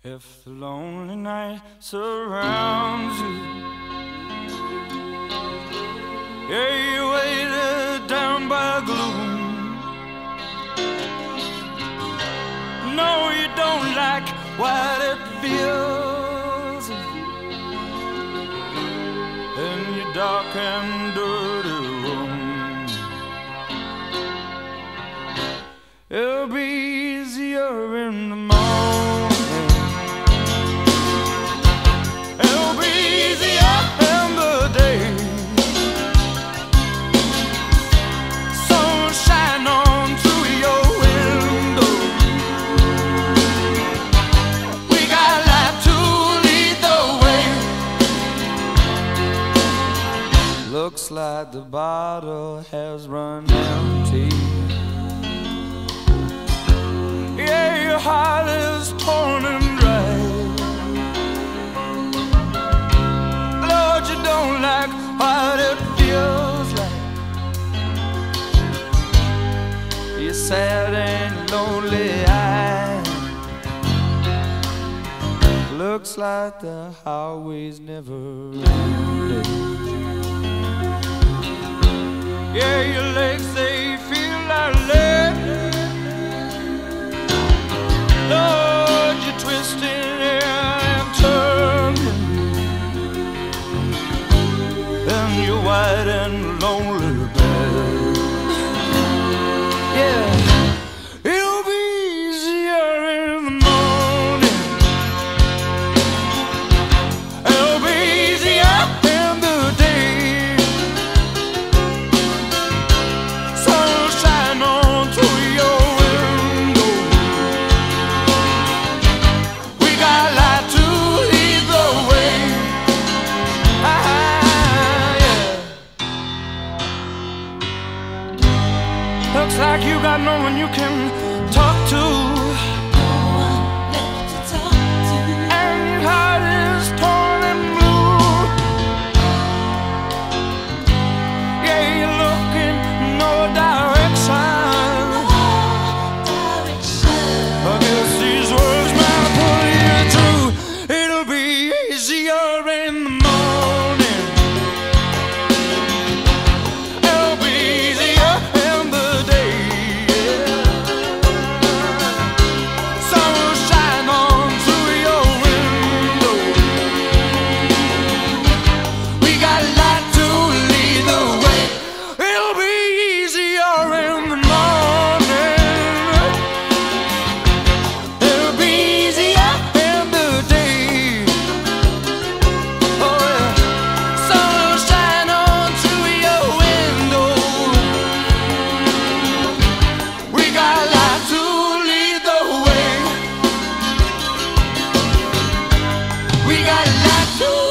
If the lonely night surrounds you, yeah, you're weighted down by gloom. No, you don't like what it feels in your dark and dirty room. It'll be easier in the morning. It'll be easier in the day. Sunshine on through your window. We got light to lead the way. Looks like the bottle has run empty. Yeah, your heart is torn and dry. Lord, you don't like what it feels like. You're sad and lonely eyed. Looks like the highway's never ending. Yeah, your legs, they feel like lead. Lord, you're twisting and turning, and you're white and lonely bed. Yeah, it'll be easier in the morning. It'll be easier in the day. Sunshine on through your window. We got light to lead the way. Looks like you got no one you can talk to. No one left to talk to. And your heart is torn and blue. Yeah, you're looking no direction. I guess these words might pull you through. It'll be easier in the morning. It'll be easier in the day. Sunshine on through your window. We got light to lead the way. It'll be easier in the morning. It'll be easier in the day. Oh yeah. Sunshine on through your window. We got light to lead the way. We got light to